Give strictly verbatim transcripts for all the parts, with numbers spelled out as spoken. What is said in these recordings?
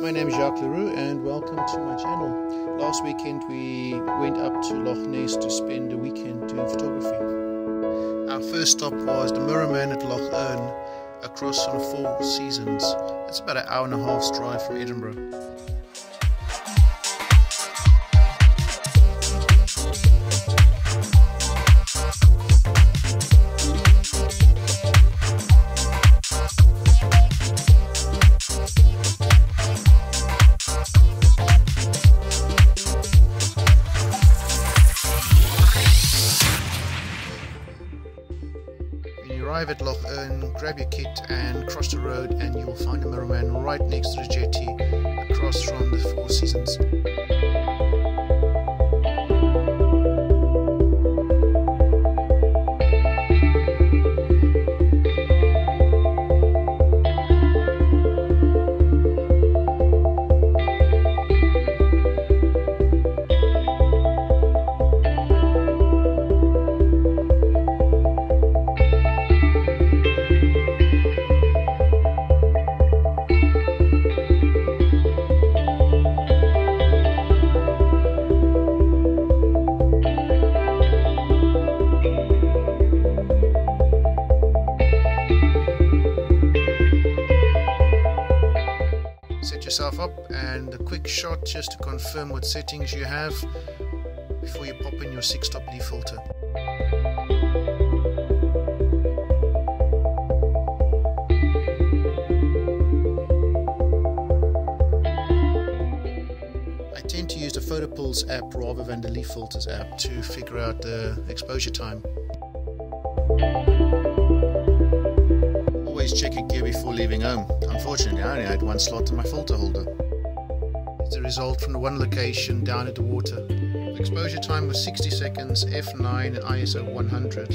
My name is Jacques le Roux and welcome to my channel. Last weekend we went up to Loch Ness to spend a weekend doing photography. Our first stop was the Mirrorman at Loch Earn, across on the Four Seasons. It's about an hour and a half's drive from Edinburgh. Arrive at Loch Earn, grab your kit and cross the road and you will find a Mirrorman right next to the jetty across from the Four Seasons. Set yourself up and a quick shot just to confirm what settings you have before you pop in your six stop leaf filter. I tend to use the Photo Pulse app rather than the Leaf Filters app to figure out the exposure time. Always check your gear before leaving home. Unfortunately, I only had one slot in my filter holder. It's a result from the one location down at the water. The exposure time was sixty seconds, f nine and I S O one hundred.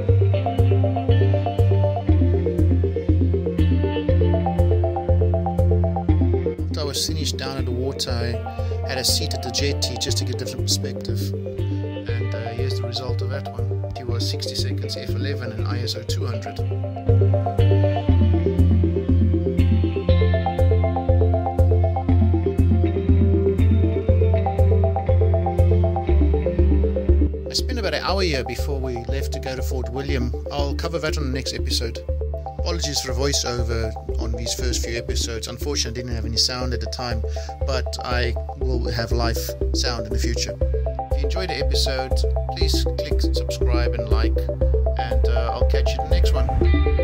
After I was finished down at the water, I had a seat at the jetty just to get a different perspective. And uh, here's the result of that one. It was sixty seconds, f eleven and I S O two hundred. I spent about an hour here before we left to go to Fort William. I'll cover that on the next episode. Apologies for the voiceover on these first few episodes. Unfortunately, I didn't have any sound at the time, but I will have live sound in the future. If you enjoyed the episode, please click subscribe and like, and uh, I'll catch you in the next one.